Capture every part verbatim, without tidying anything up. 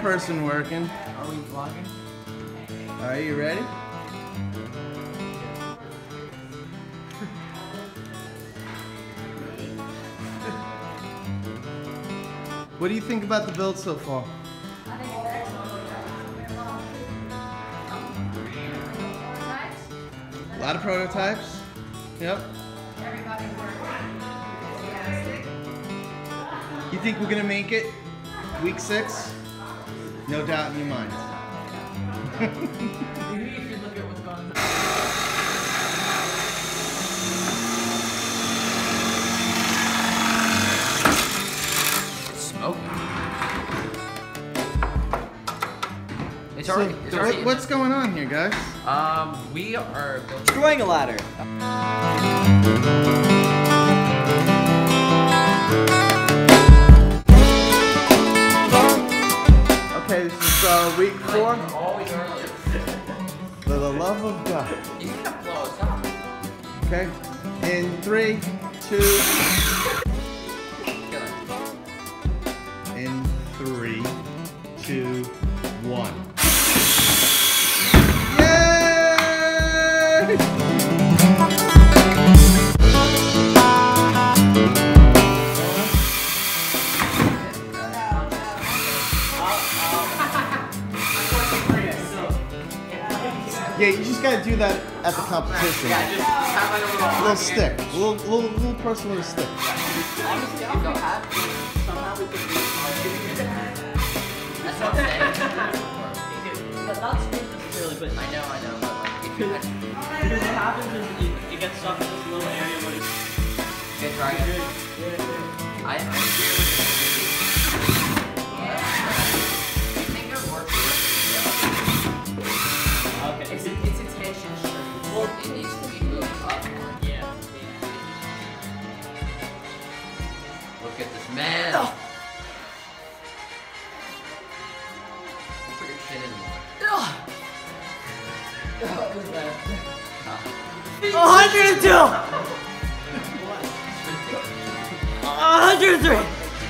person working. Are we vlogging? Are you ready? What do you think about the build so far? I think it's excellent. A lot of prototypes. Yep. Everybody's working. Fantastic. You think we're gonna make it? Week six? No doubt in your mind. Maybe you should look at what's going on. Smoking. It's So, already. It's already what, what's going on here, guys? Um, we are building. Destroying a ladder. Okay, this is uh, week four. Like, always early. For the love of God. You can blow us up. Okay. In three, two. Kill it. In three, two, one. Yay! Yeah, you just gotta do that at the competition. Yeah, just have like a little. A little stick. A little, little, little person with a stick. Honestly, I'll go have somehow we could do it. That's what I'm saying. But not smooth necessarily, but I know, I know, but like, if you had because what happens is it, it gets stuck in this little area where it's good try it. good. Yeah, yeah. I, I'm sure it You think it works? Okay. It's a, it's a tension string. Well, it needs to be moved up more. Yeah. Look at this man. Oh. Put your chin in more. one hundred two! one hundred three!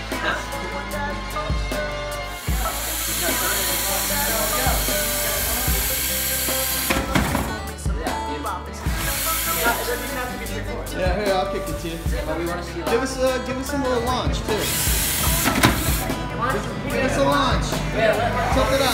Yeah, here, I'll kick it to you. But we want to see Give us a, give us a little launch too. Give us a launch. Tilt it up.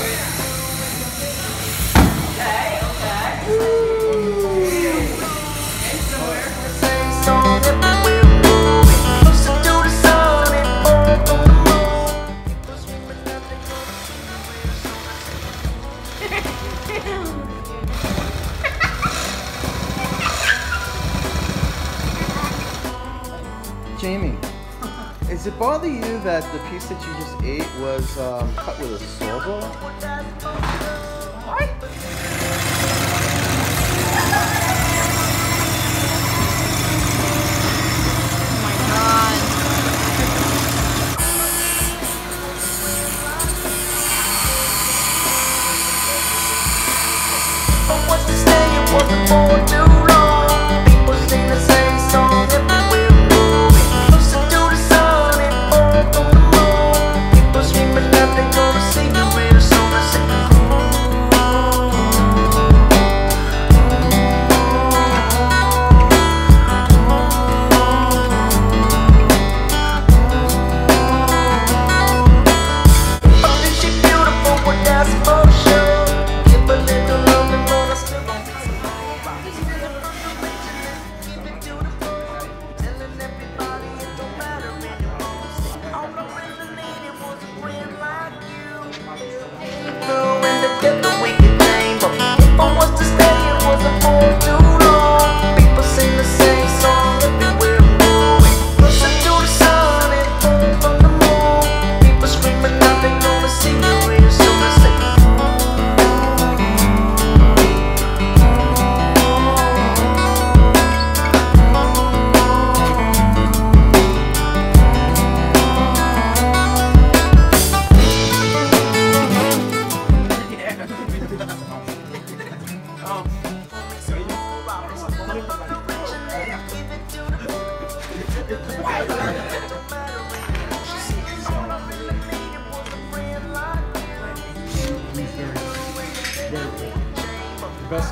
Jamie, does it bother you that the piece that you just ate was um, cut with a saw blade?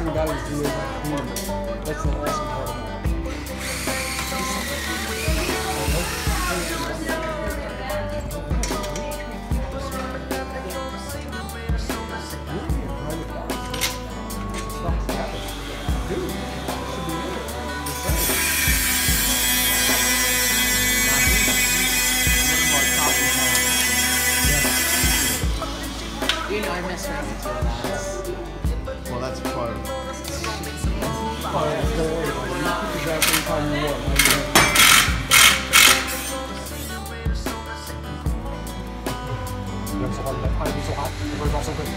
thing about it is he is like a community. That's the awesome part about it. You know I mess around with your lads. Well, that's part of it. Oh, yeah, don't worry about it. You can pick that anytime you want. You know, it's so hard to find it so hot. The bird's also good.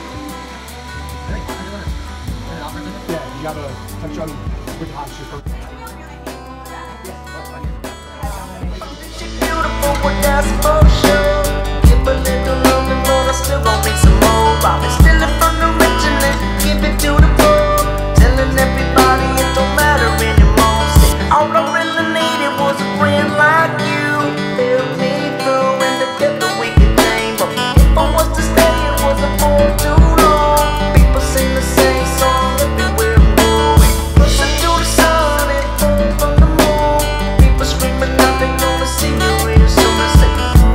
Yeah, you gotta touch on with hot super. Beautiful without emotion. Give a little love and more, I still gon' need some more. I've been stealing from the rich and then give it to the poor. Telling everybody it don't matter anymore. Say, all I really needed was a friend like you. Help me through and together we could change. But if I was to stay, it wasn't for too long. People sing the same song everywhere I'm going. Listen to the sun and fall from the moon. People screaming out they wanna see you real soon. I say,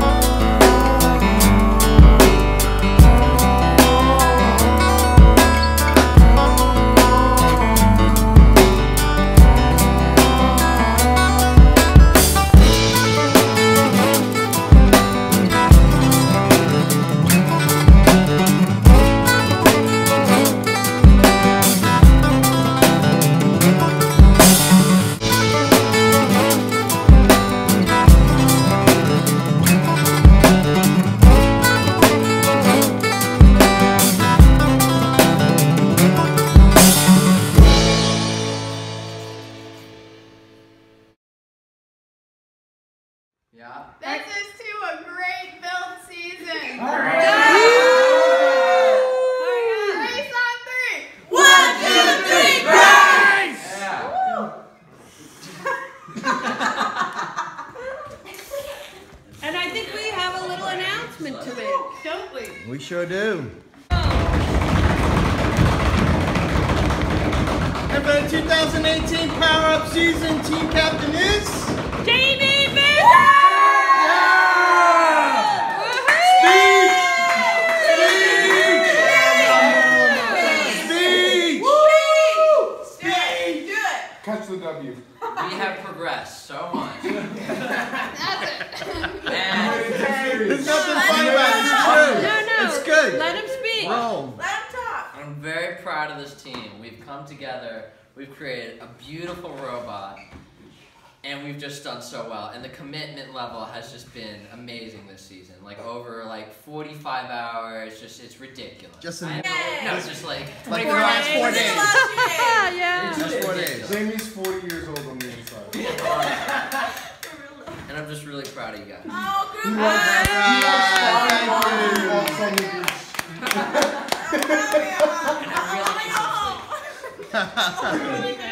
Yeah. This is to a great build season. Alright. Race on three. one, two, three, grace! Yeah. And I think we have a little announcement to make, don't we? We sure do. And for the two thousand eighteen Power Up Season, team captain is Jamie Bishop! Catch the W. We have progressed so much. That's it. And There's nothing fun about it. It's true. No, no. It's good. Let him speak. Roll. I'm very proud of this team. We've come together, we've created a beautiful robot, and we've just done so well. And the commitment level has just been amazing this season. Like over like forty-five hours, just it's ridiculous. Just in I know, no, it's just like like the twenty-four last days. four days. Yeah. Just four days. Jamie's forty years old on the inside. And I'm just really proud of you guys. Oh, good Thank you. And I'm really, Oh,